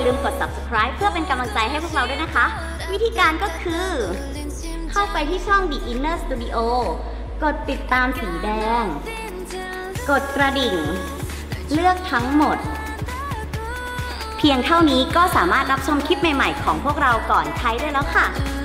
ลืมกด subscribe เพื่อเป็นกำลังใจให้พวกเราด้วยนะคะวิธีการก็คือเข้าไปที่ช่อง The Inner Studio กดติดตามสีแดงกดกระดิ่งเลือกทั้งหมดเพียงเท่านี้ก็สามารถรับชมคลิปใหม่ๆของพวกเราก่อนใครได้แล้วค่ะ